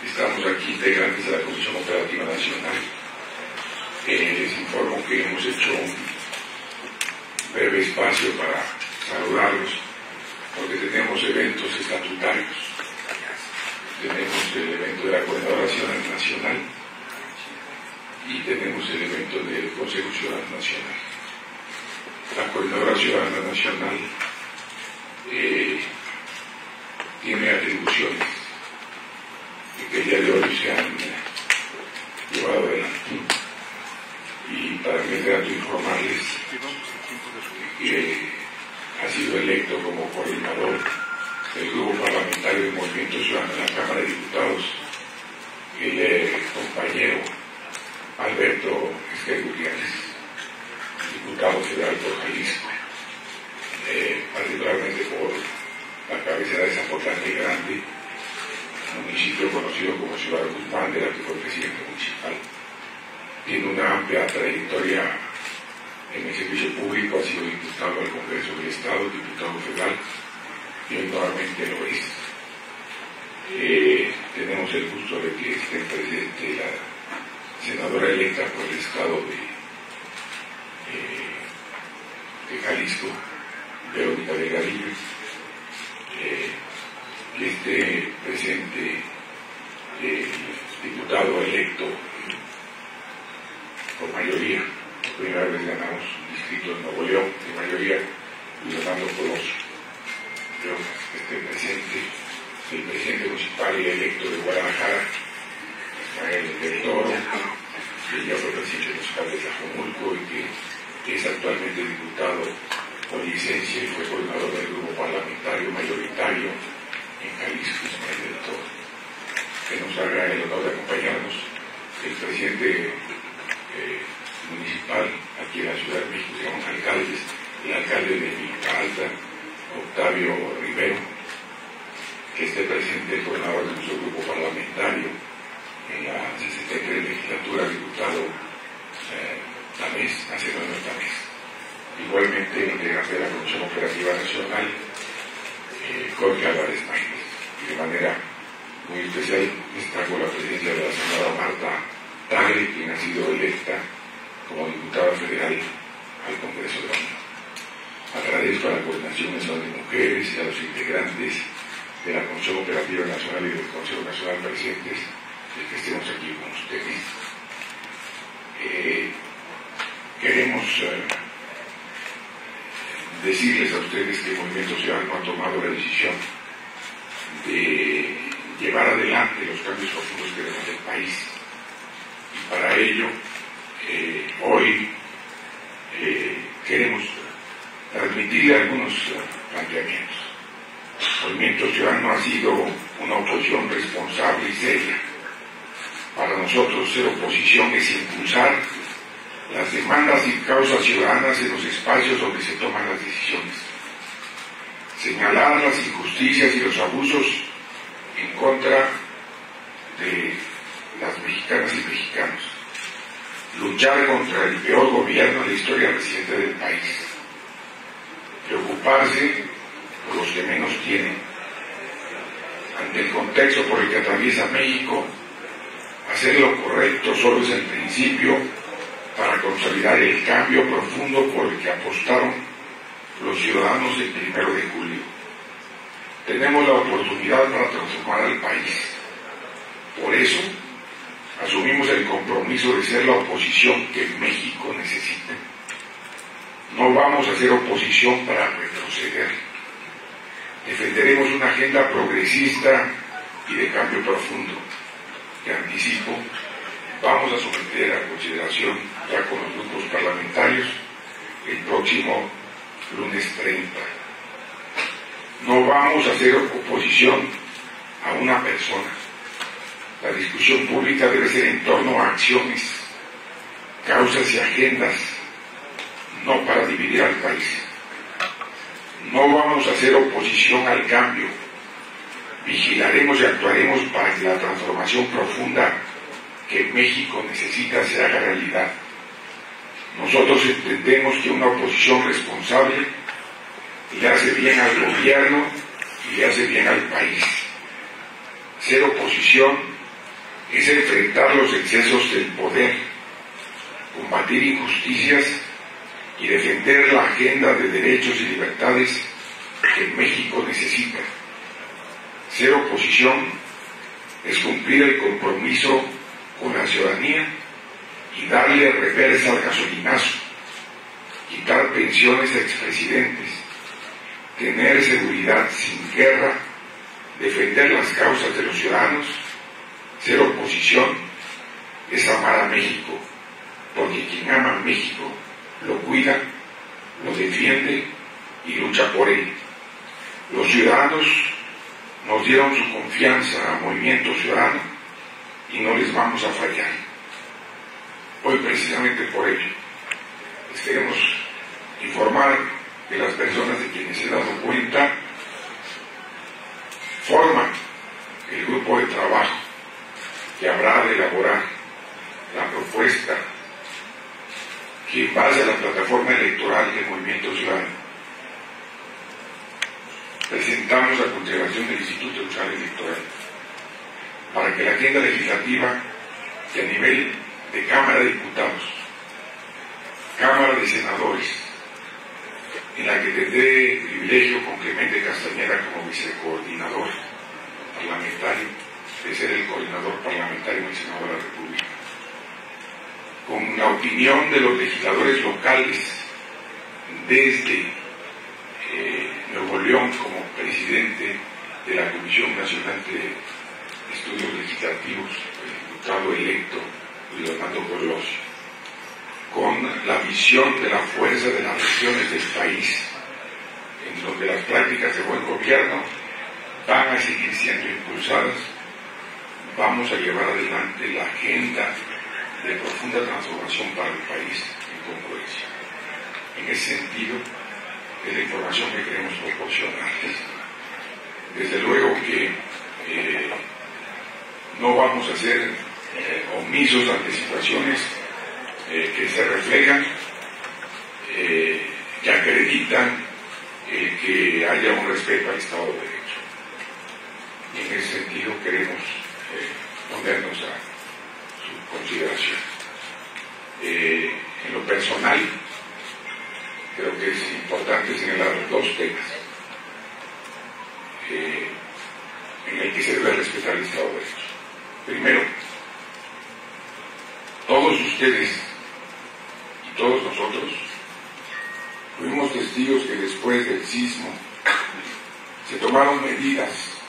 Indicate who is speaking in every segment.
Speaker 1: Estamos aquí integrantes de la Comisión Operativa Nacional. Les informo que hemos hecho un breve espacio para saludarlos, porque tenemos eventos estatutarios. Tenemos el evento de la Coordinadora Nacional y tenemos el evento del Consejo Ciudadano Nacional. La Coordinadora Ciudadana Nacional tiene atribuciones que el día de hoy se han llevado adelante. Y para mí es grato informarles que ha sido electo como coordinador del Grupo Parlamentario del Movimiento Ciudadano en la Cámara de Diputados el compañero Alberto Esquer Gutiérrez, diputado federal por Jalisco, particularmente por la cabecera de Zapotlán de Grande, municipio conocido como Ciudad Guzmán, de la que fue presidente municipal. Tiene una amplia trayectoria en el servicio público, ha sido diputado al Congreso del Estado, diputado federal, y hoy nuevamente lo es. Tenemos el gusto de que esté presente la senadora electa por el Estado de Jalisco, Verónica Delgadillo, que esté presente el diputado electo por mayoría. Por primera vez ganamos un distrito en Nuevo León de mayoría, Fernando Colosio. Creo que esté presente el presidente municipal y electo de Guadalajara, Israel del Toro, que ya fue presidente municipal de Tlajomulco y que es actualmente diputado con licencia y fue coordinador del grupo parlamentario mayoritario en Jalisco, Israel del Toro. Que nos haga el honor de acompañarnos el presidente municipal aquí en la Ciudad de México, se llaman alcaldes, el alcalde de Milpa Alta, Octavio Rivero, que esté presente el coordinador de nuestro grupo parlamentario en la 63 legislatura, diputado Tamés, Macedonio Tamés. Igualmente el integrante de la Comisión Operativa Nacional, Jorge Álvarez Maínez. Y de manera muy especial destaco la presencia de la señora Marta Tagle, quien ha sido electa como diputada federal al Congreso de la Unión. Agradezco a la Coordinación Nacional de Mujeres y a los integrantes de la Comisión Operativa Nacional y del Consejo Nacional presentes de que estemos aquí con ustedes. Queremos decirles a ustedes que el Movimiento Ciudadano ha tomado la decisión de llevar adelante los cambios profundos que queremos del país. Y para ello, hoy queremos transmitirle algunos planteamientos. El Movimiento Ciudadano ha sido una oposición responsable y seria. Para nosotros ser oposición es impulsar las demandas y causas ciudadanas en los espacios donde se toman las decisiones. Señalar las injusticias y los abusos en contra de las mexicanas y mexicanos. Luchar contra el peor gobierno de la historia reciente del país. Preocuparse por los que menos tienen. Ante el contexto por el que atraviesa México, hacer lo correcto solo es el principio para consolidar el cambio profundo por el que apostaron los ciudadanos el 1 de julio. Tenemos la oportunidad para transformar al país. Por eso, asumimos el compromiso de ser la oposición que México necesita. No vamos a hacer oposición para retroceder. Defenderemos una agenda progresista y de cambio profundo. Te anticipo, vamos a someter a consideración ya con los grupos parlamentarios el próximo lunes 30. No vamos a hacer oposición a una persona. La discusión pública debe ser en torno a acciones, causas y agendas, no para dividir al país. No vamos a hacer oposición al cambio. Vigilaremos y actuaremos para que la transformación profunda que México necesita se haga realidad. Nosotros entendemos que una oposición responsable le hace bien al gobierno y le hace bien al país. Ser oposición es enfrentar los excesos del poder, combatir injusticias y defender la agenda de derechos y libertades que México necesita. Ser oposición es cumplir el compromiso con la ciudadanía y darle reversa al gasolinazo, quitar pensiones a expresidentes, tener seguridad sin guerra, defender las causas de los ciudadanos. Ser oposición es amar a México, porque quien ama a México lo cuida, lo defiende y lucha por él. Los ciudadanos nos dieron su confianza a Movimiento Ciudadano y no les vamos a fallar. Hoy, precisamente por ello, les queremos informar que las personas de quienes se han dado cuenta forman el grupo de trabajo que habrá de elaborar la propuesta que en base a la plataforma electoral del Movimiento Ciudadano presentamos a consideración del Instituto Nacional Electoral para que la agenda legislativa que a nivel de Cámara de Diputados, Cámara de Senadores, en la que tendré el privilegio con Clemente Castañeda como vicecoordinador parlamentario, de ser el coordinador parlamentario en el Senado de la República, con la opinión de los legisladores locales desde Nuevo León como presidente de la Comisión Nacional de Estudios Legislativos, el diputado electo Luis Armando Colosio, con la visión de la fuerza de las regiones del país, en donde las prácticas de buen gobierno van a seguir siendo impulsadas. Vamos a llevar adelante la agenda de profunda transformación para el país en congruencia. En ese sentido, es la información que queremos proporcionarles. Desde luego que no vamos a ser omisos ante situaciones que se reflejan, que acreditan que haya un respeto al Estado de Derecho. Y en ese sentido queremos ponernos a su consideración. En lo personal, creo que es importante señalar dos temas en el que se debe respetar el Estado de Derecho. Primero, todos ustedes y todos nosotros fuimos testigos que después del sismo se tomaron medidas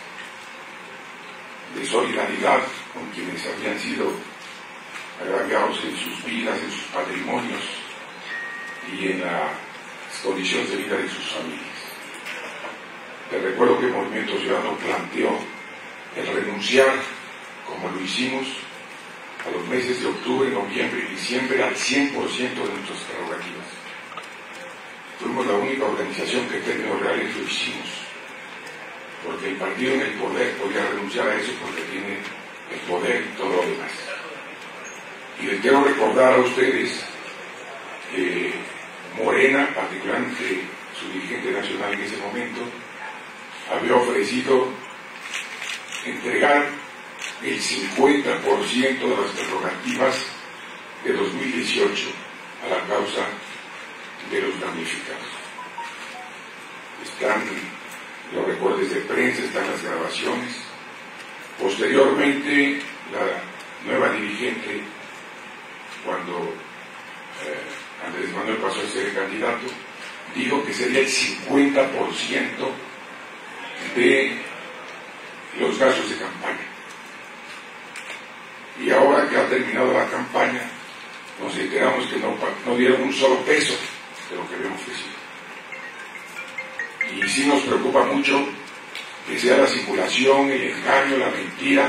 Speaker 1: de solidaridad con quienes habían sido agraviados en sus vidas, en sus patrimonios y en las condiciones de vida de sus familias. Te recuerdo que el Movimiento Ciudadano planteó el renunciar, como lo hicimos, a los meses de octubre, noviembre y diciembre al 100% de nuestras prerrogativas. Fuimos la única organización que en términos reales lo hicimos, porque el partido en el poder podía renunciar a eso porque tiene el poder y todo lo demás. Y les quiero recordar a ustedes que Morena, particularmente su dirigente nacional en ese momento, había ofrecido entregar el 50% de las prerrogativas de 2018 a la causa de los damnificados. Están los recortes de prensa, están las grabaciones. Posteriormente, la nueva dirigente, cuando Andrés Manuel pasó a ser candidato, dijo que sería el 50% de los gastos de campaña. Y ahora que ha terminado la campaña, nos enteramos que no dieron un solo peso de lo que habíamos ofrecido. Y sí nos preocupa mucho que sea la simulación, el engaño, la mentira,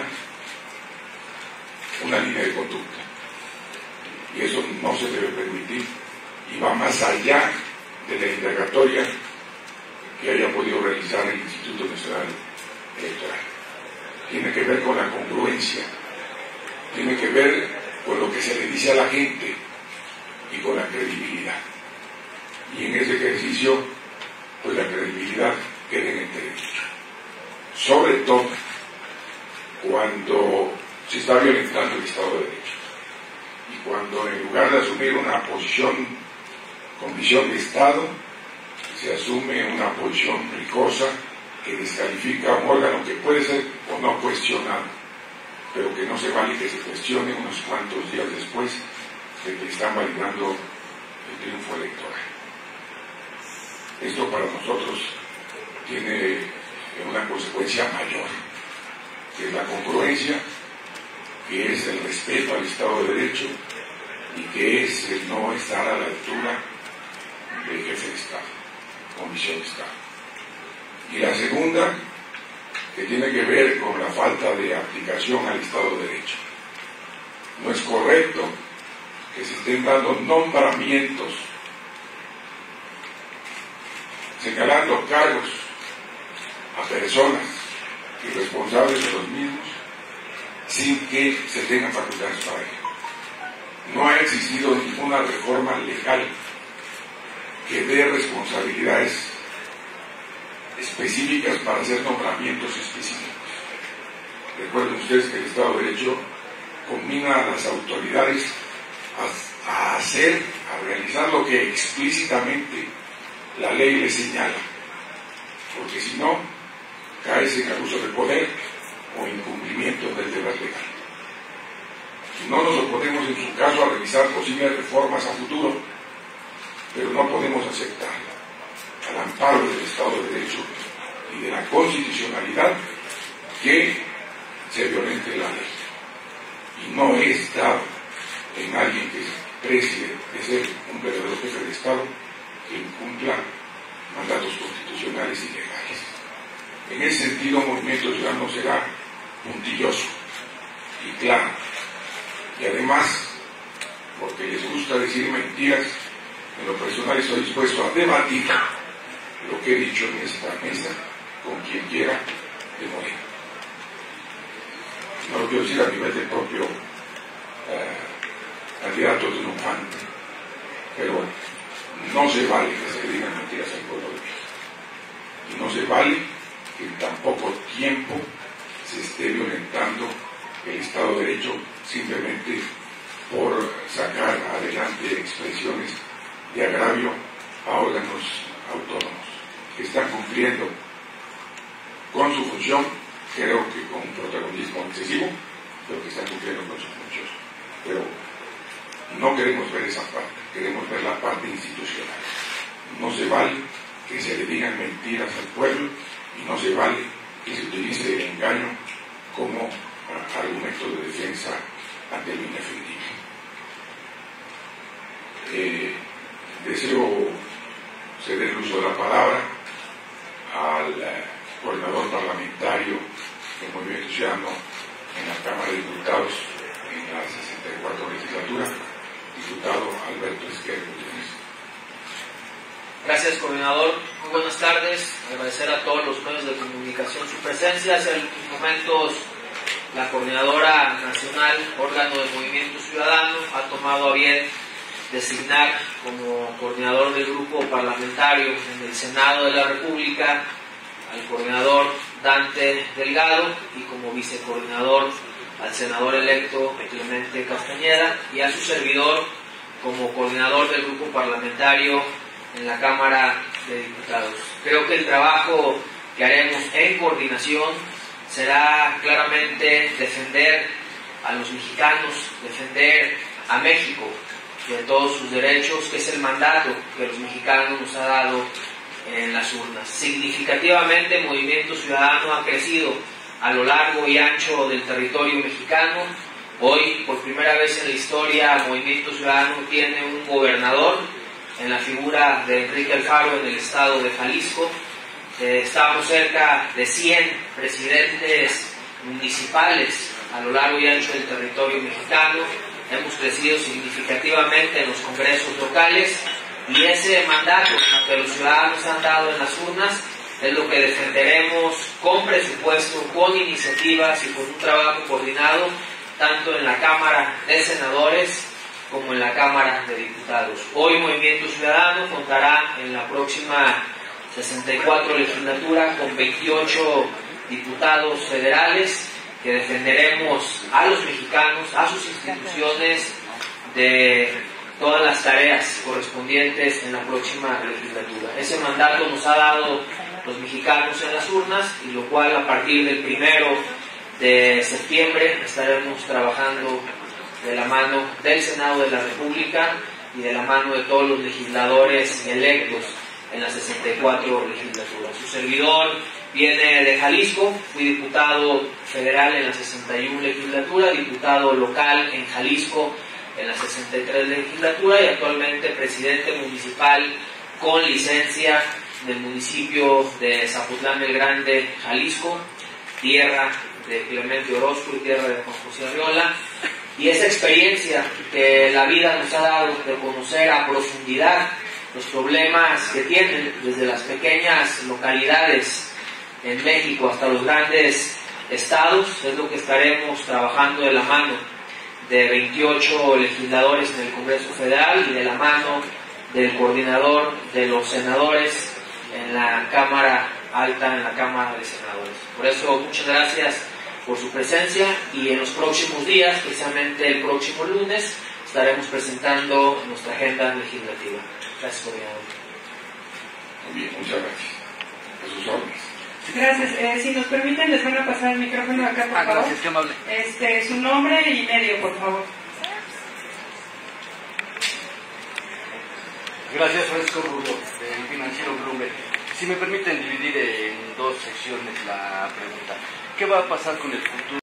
Speaker 1: una línea de conducta. Y eso no se debe permitir y va más allá de la indagatoria que haya podido realizar el Instituto Nacional Electoral. Tiene que ver con la congruencia, tiene que ver con lo que se le dice a la gente y con la credibilidad. Y en ese ejercicio, pues la credibilidad queda en entredicho. Sobre todo cuando se está violentando el Estado de Derecho. Y cuando en lugar de asumir una posición con visión de Estado, se asume una posición ricosa que descalifica a un órgano que puede ser o no cuestionado, pero que no se vale que se cuestione unos cuantos días después de que están validando el triunfo electoral. Esto para nosotros tiene una consecuencia mayor, que es la congruencia, que es el respeto al Estado de Derecho y que es el no estar a la altura del jefe de Estado, con visión de Estado. Y la segunda, que tiene que ver con la falta de aplicación al Estado de Derecho. No es correcto que se estén dando nombramientos, señalando cargos a personas irresponsables de los mismos sin que se tengan facultades para ello. No ha existido ninguna reforma legal que dé responsabilidades específicas para hacer nombramientos específicos. Recuerden ustedes que el Estado de Derecho conmina a las autoridades a realizar lo que explícitamente la ley les señala, porque si no, cae en abuso de poder o incumplimiento del deber legal. No nos oponemos en su caso a revisar posibles reformas a futuro, pero no podemos aceptar, al amparo del Estado de Derecho y de la constitucionalidad, que se violente la ley. Y no he estado en alguien que precie de ser un verdadero jefe de Estado que incumpla mandatos constitucionales y legales. En ese sentido, Movimiento Ciudadano será puntilloso y claro. Y además, porque les gusta decir mentiras, en lo personal estoy dispuesto a debatir lo que he dicho en esta mesa con quien quiera de Morena. No lo quiero decir a nivel del propio candidato triunfante, pero no se vale que se le digan mentiras al pueblo de México. Y no se vale que en tan poco tiempo se esté violentando el Estado de Derecho simplemente por sacar adelante expresiones de agravio a órganos autónomos que están cumpliendo con su función, creo que con un protagonismo excesivo, pero que están cumpliendo con sus funciones. Pero no queremos ver esa parte, queremos ver la parte institucional. No se vale que se le digan mentiras al pueblo y no se vale que se utilice el engaño como argumento de defensa ante lo indefendible. Deseo ceder el uso de la palabra al coordinador parlamentario del Movimiento Ciudadano en la Cámara de Diputados en la 64 legislatura, diputado Alberto Esquerdo.
Speaker 2: Gracias, coordinador. Muy buenas tardes. Agradecer a todos los medios de comunicación su presencia. Hace algunos momentos la Coordinadora Nacional, órgano del Movimiento Ciudadano, ha tomado a bien designar como coordinador del grupo parlamentario en el Senado de la República al coordinador Dante Delgado y como vicecoordinador al senador electo Clemente Castañeda y a su servidor como coordinador del grupo parlamentario en la Cámara de Diputados. Creo que el trabajo que haremos en coordinación será claramente defender a los mexicanos, defender a México y de todos sus derechos, que es el mandato que los mexicanos nos ha dado en las urnas. Significativamente, el Movimiento Ciudadano ha crecido a lo largo y ancho del territorio mexicano. Hoy, por primera vez en la historia, el Movimiento Ciudadano tiene un gobernador en la figura de Enrique Alfaro en el estado de Jalisco. Estamos cerca de 100 presidentes municipales a lo largo y ancho del territorio mexicano. Hemos crecido significativamente en los congresos locales y ese mandato que los ciudadanos han dado en las urnas es lo que defenderemos con presupuesto, con iniciativas y con un trabajo coordinado tanto en la Cámara de Senadores como en la Cámara de Diputados. Hoy Movimiento Ciudadano contará en la próxima 64 legislatura con 28 diputados federales que defenderemos a los mexicanos, a sus instituciones, de todas las tareas correspondientes en la próxima legislatura. Ese mandato nos ha dado los mexicanos en las urnas, y lo cual a partir del 1 de septiembre estaremos trabajando de la mano del Senado de la República y de la mano de todos los legisladores electos en las 64 legislaturas. Su servidor viene de Jalisco, fui diputado federal en la 61 legislatura, diputado local en Jalisco en la 63 legislatura y actualmente presidente municipal con licencia del municipio de Zapotlán el Grande, Jalisco, tierra de Clemente Orozco y tierra de Juan José Arriola. Y esa experiencia que la vida nos ha dado de conocer a profundidad los problemas que tienen desde las pequeñas localidades en México hasta los grandes estados, es lo que estaremos trabajando de la mano de 28 legisladores en el Congreso Federal y de la mano del coordinador de los senadores en la Cámara Alta, en la Cámara de Senadores. Por eso, muchas gracias por su presencia, y en los próximos días, precisamente el próximo lunes, estaremos presentando nuestra agenda legislativa. Gracias, coordinador.
Speaker 1: Muy bien, muchas gracias. A sus órdenes.
Speaker 3: Gracias. Si nos permiten, les van a pasar el micrófono acá, por favor.
Speaker 4: Gracias, qué amable.
Speaker 3: Su nombre y medio, por favor.
Speaker 4: Gracias, Francisco Rulo, del Financiero Bloomberg. Si me permiten dividir en dos secciones la pregunta. ¿Qué va a pasar con el futuro?